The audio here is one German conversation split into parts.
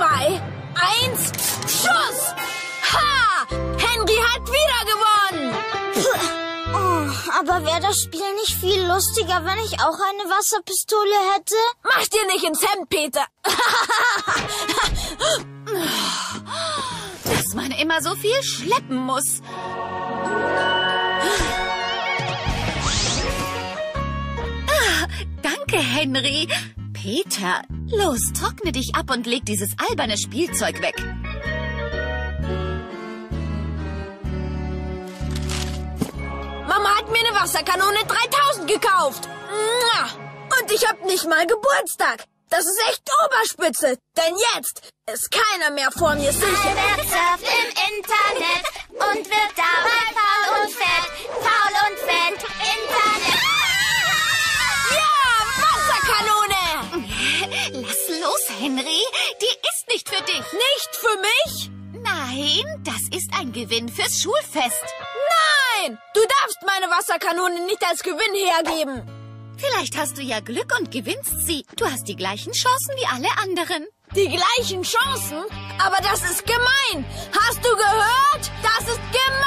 2, 1, Schuss! Ha! Henry hat wieder gewonnen! Oh, aber wäre das Spiel nicht viel lustiger, wenn ich auch eine Wasserpistole hätte? Mach dir nicht ins Hemd, Peter! Dass man immer so viel schleppen muss. Danke, Henry. Peter, los, trockne dich ab und leg dieses alberne Spielzeug weg. Mama hat mir eine Wasserkanone 3000 gekauft. Und ich hab nicht mal Geburtstag. Das ist echt Oberspitze. Denn jetzt ist keiner mehr vor mir sicher. Albert surft im Internet und wird dabei faul und fett. Faul und fett, Internet. Ja, Wasserkanone! Lass los, Henry. Die ist nicht für dich. Nicht für mich? Nein, das ist ein Gewinn fürs Schulfest. Nein! Du darfst meine Wasserkanone nicht als Gewinn hergeben. Vielleicht hast du ja Glück und gewinnst sie. Du hast die gleichen Chancen wie alle anderen. Die gleichen Chancen? Aber das ist gemein. Hast du gehört? Das ist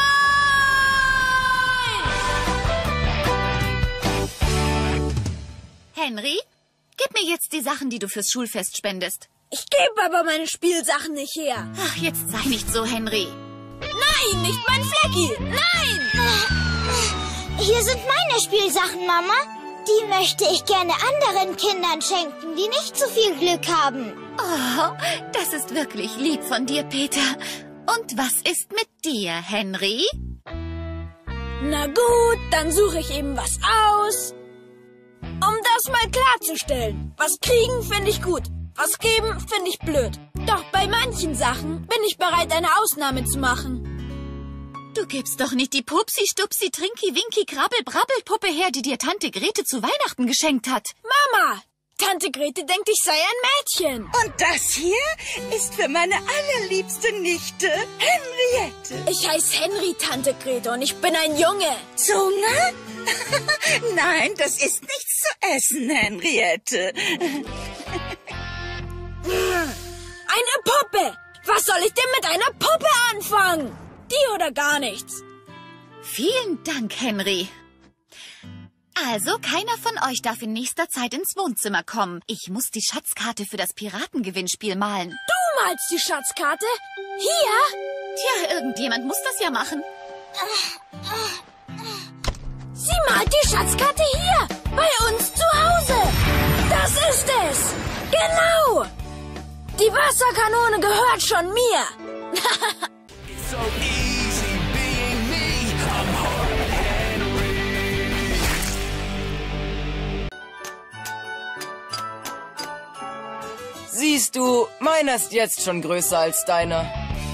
gemein! Henry, gib mir jetzt die Sachen, die du fürs Schulfest spendest. Ich gebe aber meine Spielsachen nicht her. Ach, jetzt sei nicht so, Henry. Nein, nicht mein Flecki. Nein! Hier sind meine Spielsachen, Mama. Die möchte ich gerne anderen Kindern schenken, die nicht so viel Glück haben. Oh, das ist wirklich lieb von dir, Peter. Und was ist mit dir, Henry? Na gut, dann suche ich eben was aus. Um das mal klarzustellen. Was kriegen, finde ich gut. Was geben, finde ich blöd. Doch bei manchen Sachen bin ich bereit, eine Ausnahme zu machen. Du gibst doch nicht die Pupsi, Stupsi, Trinki, Winki, Krabbel, Brabbelpuppe her, die dir Tante Grete zu Weihnachten geschenkt hat. Mama, Tante Grete denkt, ich sei ein Mädchen. Und das hier ist für meine allerliebste Nichte, Henriette. Ich heiße Henry, Tante Grete, und ich bin ein Junge. Zunge? Nein, das ist nichts zu essen, Henriette. Eine Puppe. Was soll ich denn mit einer Puppe anfangen? Die oder gar nichts. Vielen Dank, Henry. Also, keiner von euch darf in nächster Zeit ins Wohnzimmer kommen. Ich muss die Schatzkarte für das Piratengewinnspiel malen. Du malst die Schatzkarte? Hier? Tja, irgendjemand muss das ja machen. Sie malt die Schatzkarte hier, bei uns zu Hause. Das ist es. Genau. Die Wasserkanone gehört schon mir. So easy being me. I'm Hard Henry. Siehst du, meiner ist jetzt schon größer als deiner.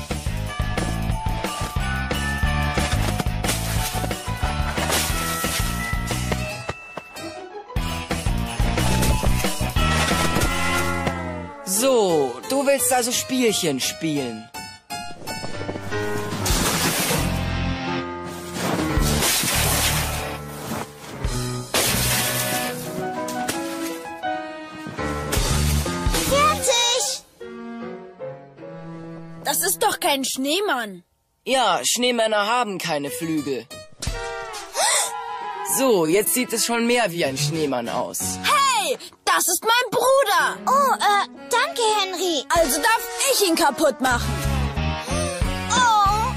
So, du willst also Spielchen spielen. Fertig! Das ist doch kein Schneemann. Ja, Schneemänner haben keine Flügel. So, jetzt sieht es schon mehr wie ein Schneemann aus. Hey, das ist mein Bruder. Oh, danke, Henry. Also darf ich ihn kaputt machen. Oh.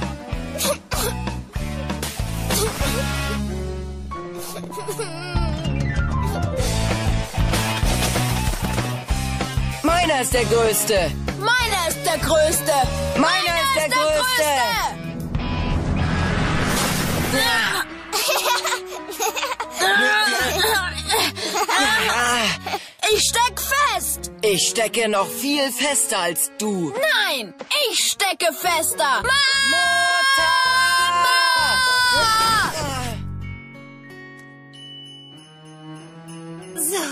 Meiner ist der Größte. Meiner ist der Größte. Meiner ist der Größte. Ich steck fest. Ich stecke noch viel fester als du. Nein, ich stecke fester. Mutter! So.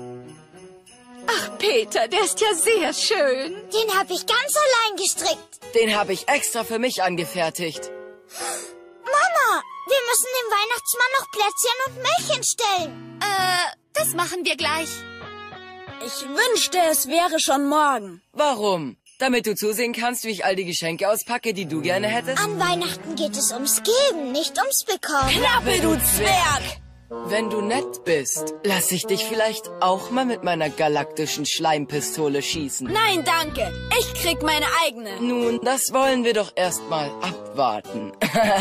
Ach, Peter, der ist ja sehr schön. Den habe ich ganz allein gestrickt. Den habe ich extra für mich angefertigt. Mama, wir müssen dem Weihnachtsmann noch Plätzchen und Milch hinstellen. Das machen wir gleich. Ich wünschte, es wäre schon morgen. Warum? damit du zusehen kannst, wie ich all die Geschenke auspacke, die du gerne hättest? An Weihnachten geht es ums Geben, nicht ums Bekommen. Klappe, du Zwerg! Wenn du nett bist, lass ich dich vielleicht auch mal mit meiner galaktischen Schleimpistole schießen. Nein, danke. Ich krieg meine eigene. Nun, das wollen wir doch erst mal abwarten.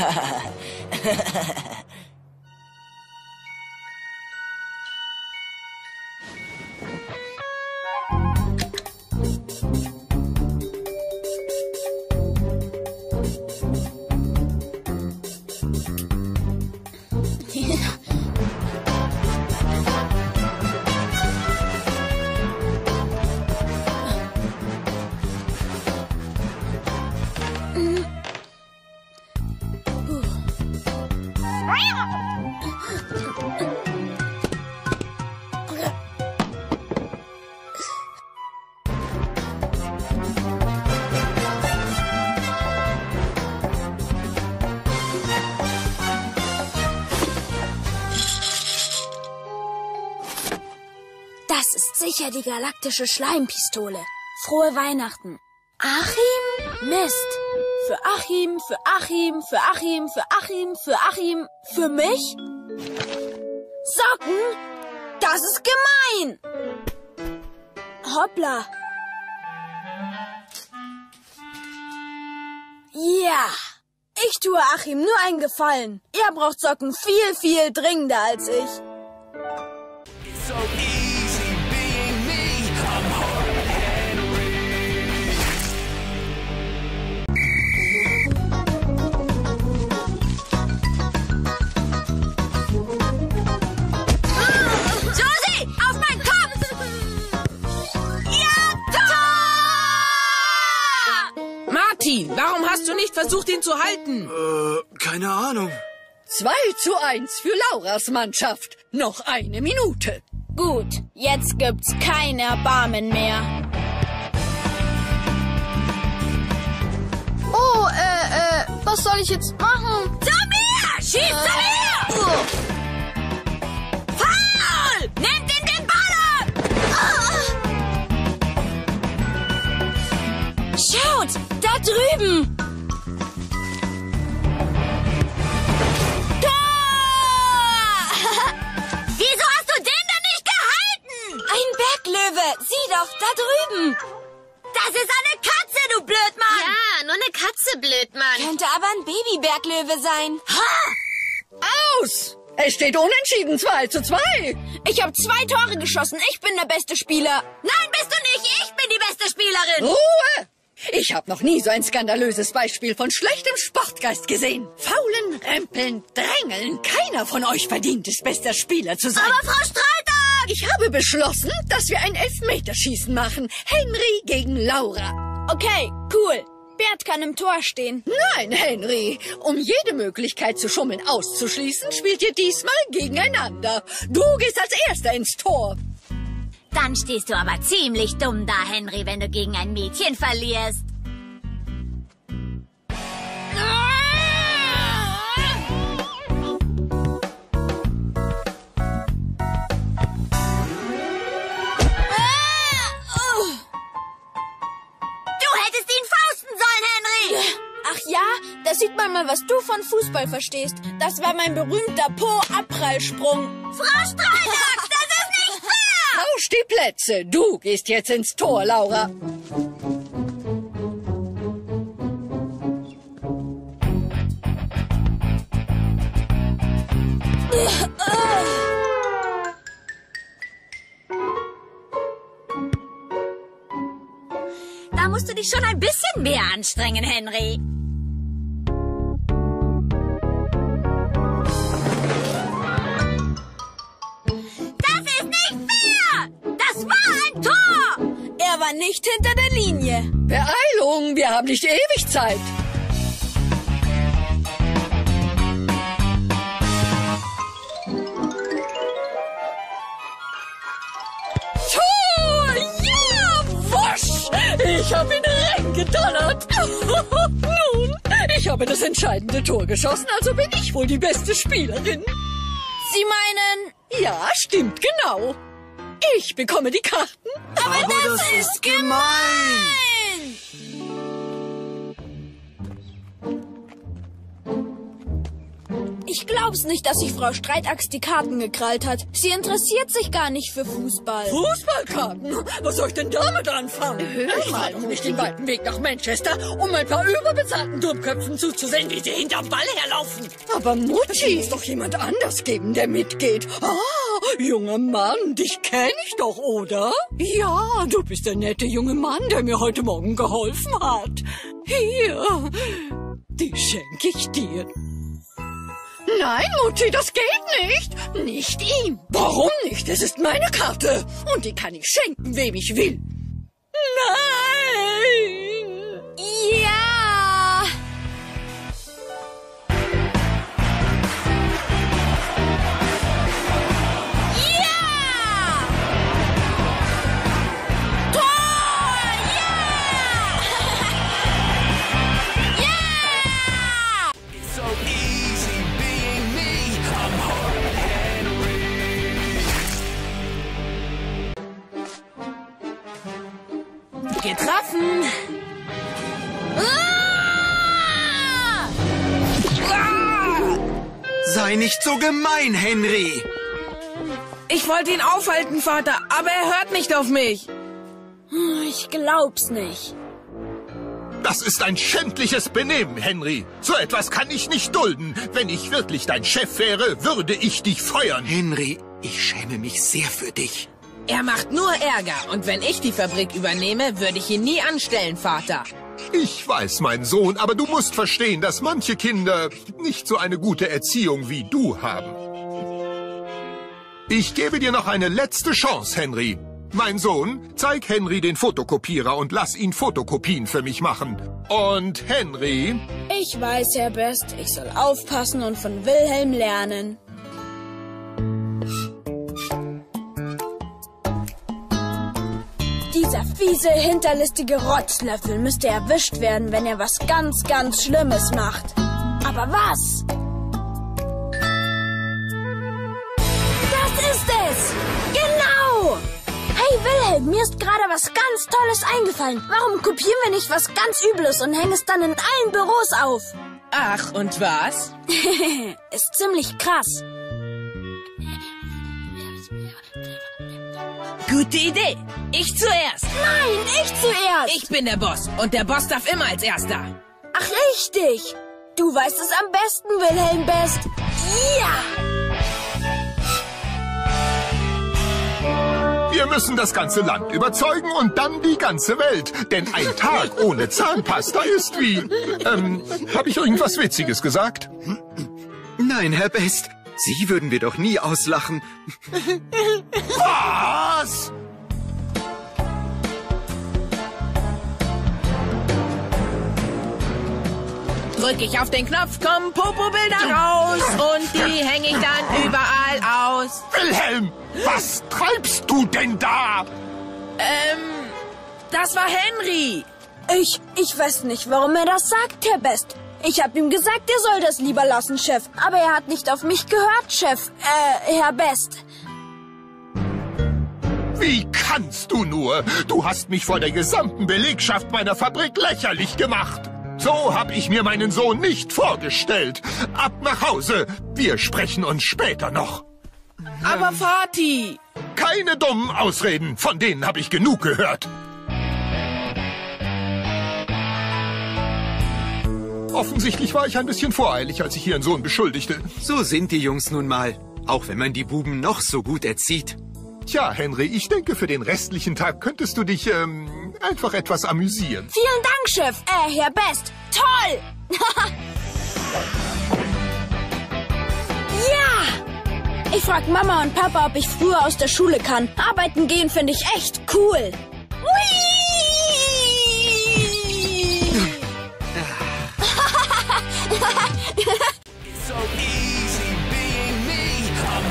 Das ist sicher die galaktische Schleimpistole. Frohe Weihnachten. Achim? Mist. Für Achim, für Achim, für Achim, für Achim, für Achim, für mich? Socken? Das ist gemein. Hoppla. Ja. Ich tue Achim nur einen Gefallen. Er braucht Socken viel, viel dringender als ich. So easy being me. I'm Horton Henry. Josie, auf meinen Kopf! Ja, Tor! Martin, warum hast du nicht versucht, ihn zu halten? Keine Ahnung. 2:1 für Lauras Mannschaft. Noch eine Minute. Gut, jetzt gibt's kein Erbarmen mehr. Oh, was soll ich jetzt machen? Samir! Schieß, Samir! Foul! Nehmt ihn den Ball ab! Schaut, da drüben! Wieso hast du den denn nicht gehalten? Ein Berglöwe! Sieh doch, da drüben! Das ist eine Katze, du Blödmann! Ja, nur eine Katze, Blödmann. Könnte aber ein Babyberglöwe sein. Aus! Es steht unentschieden 2:2. Ich habe 2 Tore geschossen. Ich bin der beste Spieler. Nein, bist du nicht. Ich bin die beste Spielerin. Ruhe! Ich habe noch nie so ein skandalöses Beispiel von schlechtem Sportgeist gesehen. Faulen, rempeln, drängeln. Keiner von euch verdient es, bester Spieler zu sein. Aber Frau Streitag! Ich habe beschlossen, dass wir ein Elfmeterschießen machen. Henry gegen Laura. Okay, cool. Bert kann im Tor stehen. Nein, Henry. Um jede Möglichkeit zu schummeln auszuschließen, spielt ihr diesmal gegeneinander. Du gehst als Erster ins Tor. Dann stehst du aber ziemlich dumm da, Henry, wenn du gegen ein Mädchen verlierst. Du hättest ihn fausten sollen, Henry! Ach ja, da sieht man mal, was du von Fußball verstehst. Das war mein berühmter Po-Abprallsprung. Frau Streitag, das ist nicht fair! Tausch die Plätze. Du gehst jetzt ins Tor, Laura. Da musst du dich schon ein bisschen mehr anstrengen, Henry. Das ist nicht fair! Das war ein Tor! Er war nicht hinter der Linie. Beeilung, wir haben nicht ewig Zeit. Tor! Ja! Wusch! Ich habe ihn reingedonnert. Nun, ich habe das entscheidende Tor geschossen, also bin ich wohl die beste Spielerin. Sie meinen... Ja, stimmt genau. Ich bekomme die Karten. Aber das ist gemein! Ich glaub's nicht, dass sich Frau Streitaxt die Karten gekrallt hat. Sie interessiert sich gar nicht für Fußball. Fußballkarten? Was soll ich denn damit anfangen? Ich fahre doch nicht den weiten Weg nach Manchester, um ein paar überbezahlten Dummköpfen zuzusehen, wie sie hinterm Ball herlaufen. Aber Mutti, muss doch jemand anders geben, der mitgeht. Ah, junger Mann, dich kenne ich doch, oder? Ja, du bist der nette junge Mann, der mir heute Morgen geholfen hat. Hier, die schenke ich dir. Nein, Mutti, das geht nicht. Nicht ihm. Warum nicht? Es ist meine Karte. Und die kann ich schenken, wem ich will. Nein! Ja! Ja! Tor! Ja! Ja! It's so easy being me. I'm Horton Henry. Getroffen. Sei nicht so gemein, Henry. Ich wollte ihn aufhalten, Vater, aber er hört nicht auf mich. Ich glaub's nicht. Das ist ein schändliches Benehmen, Henry. So etwas kann ich nicht dulden. Wenn ich wirklich dein Chef wäre, würde ich dich feuern. Henry, ich schäme mich sehr für dich. Er macht nur Ärger. Und wenn ich die Fabrik übernehme, würde ich ihn nie anstellen, Vater. Ich weiß, mein Sohn, aber du musst verstehen, dass manche Kinder nicht so eine gute Erziehung wie du haben. Ich gebe dir noch eine letzte Chance, Henry. Mein Sohn, zeig Henry den Fotokopierer und lass ihn Fotokopien für mich machen. Und Henry... Ich weiß, Herr Best, ich soll aufpassen und von Wilhelm lernen. Dieser fiese, hinterlistige Rotzlöffel müsste erwischt werden, wenn er was ganz, ganz Schlimmes macht. Aber was? Das ist es! Genau! Hey Wilhelm, mir ist gerade was ganz Tolles eingefallen. Warum kopieren wir nicht was ganz Übles und hängen es dann in allen Büros auf? Ach, und was? Ist ziemlich krass. Gute Idee. Ich zuerst. Nein, ich zuerst. Ich bin der Boss und der Boss darf immer als Erster. Ach, richtig. Du weißt es am besten, Wilhelm Best. Ja! Wir müssen das ganze Land überzeugen und dann die ganze Welt. Denn ein Tag ohne Zahnpasta ist wie... habe ich irgendwas Witziges gesagt? Nein, Herr Best. Sie würden wir doch nie auslachen. Was? Drück ich auf den Knopf, kommen Popo-Bilder raus und die hänge ich dann überall aus. Wilhelm, was treibst du denn da? Das war Henry. Ich weiß nicht, warum er das sagt, Herr Best. Ich habe ihm gesagt, er soll das lieber lassen, Chef. Aber er hat nicht auf mich gehört, Chef. Herr Best. Wie kannst du nur? Du hast mich vor der gesamten Belegschaft meiner Fabrik lächerlich gemacht. So habe ich mir meinen Sohn nicht vorgestellt. Ab nach Hause. Wir sprechen uns später noch. Aber Vati... Keine dummen Ausreden. Von denen habe ich genug gehört. Offensichtlich war ich ein bisschen voreilig, als ich Ihren Sohn beschuldigte. So sind die Jungs nun mal. Auch wenn man die Buben noch so gut erzieht. Tja, Henry, ich denke, für den restlichen Tag könntest du dich, einfach etwas amüsieren. Vielen Dank, Chef. Herr Best. Toll! Ja! Ich frag Mama und Papa, ob ich früher aus der Schule kann. Arbeiten gehen finde ich echt cool. Hui! It's so easy being me. I'm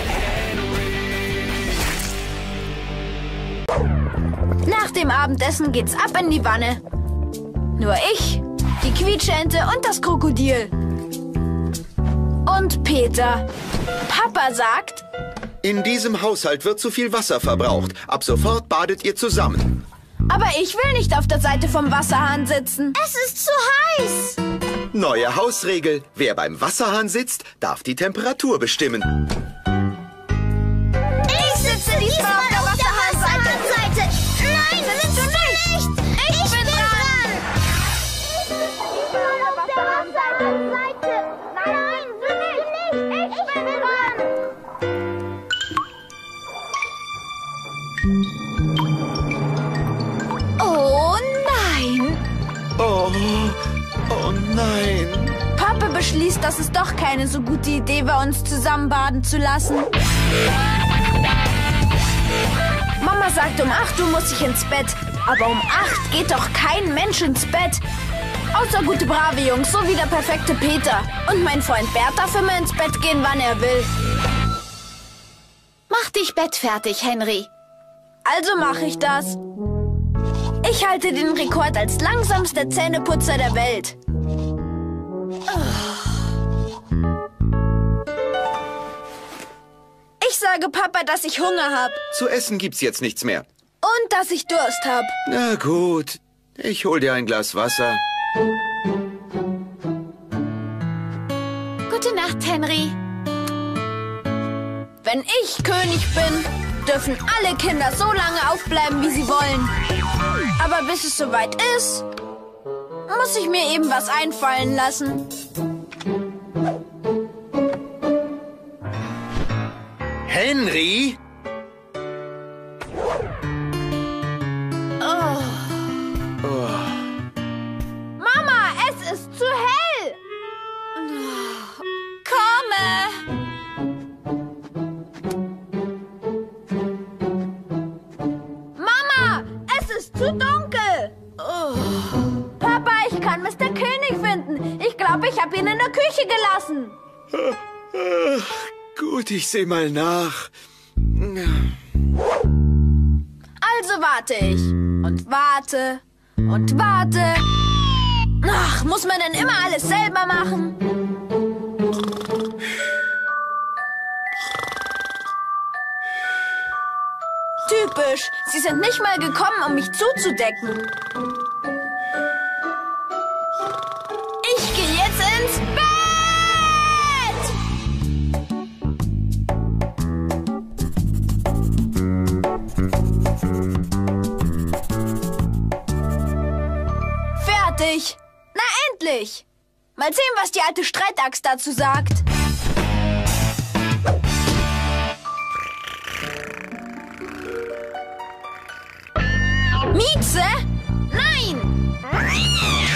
Horton Henry. Nach dem Abendessen geht's ab in die Wanne. Nur ich, die Quietschente und das Krokodil. Und Peter. Papa sagt... In diesem Haushalt wird zu viel Wasser verbraucht. Ab sofort badet ihr zusammen. Aber ich will nicht auf der Seite vom Wasserhahn sitzen. Es ist zu heiß. Neue Hausregel. Wer beim Wasserhahn sitzt, darf die Temperatur bestimmen. Ich sitze diesmal auf der Wasserhahnseite. Nein, das ist du nicht. Ich bin dran. Diesmal auf der Wasserhahnseite. Nein, du nicht. Ich bin dran. Oh nein! Oh nein. Papa beschließt, dass es doch keine so gute Idee war, uns zusammen baden zu lassen. Mama sagt, um 8 Uhr muss ich ins Bett. Aber um 8 geht doch kein Mensch ins Bett. Außer gute, brave Jungs, so wie der perfekte Peter. Und mein Freund Bert darf immer ins Bett gehen, wann er will. Mach dich bettfertig, Henry. Also mache ich das. Ich halte den Rekord als langsamster Zähneputzer der Welt. Ich sage Papa, dass ich Hunger habe. Zu essen gibt's jetzt nichts mehr. Und dass ich Durst habe. Na gut, ich hol dir ein Glas Wasser. Gute Nacht, Henry. Wenn ich König bin, dürfen alle Kinder so lange aufbleiben, wie sie wollen. Aber bis es soweit ist, muss ich mir eben was einfallen lassen. Henry? Oh. Mama, es ist zu hell. Komme. Mama, es ist zu dunkel. Papa, ich kann Mr. König finden. Ich glaube, ich habe ihn in der Küche gelassen. Gut, ich seh mal nach. Also warte ich. Und warte. Und warte. Ach, muss man denn immer alles selber machen? Typisch. Sie sind nicht mal gekommen, um mich zuzudecken. Ich gehe jetzt ins Bett! Fertig. Na endlich. Mal sehen, was die alte Streitaxt dazu sagt. Mieze? Nein!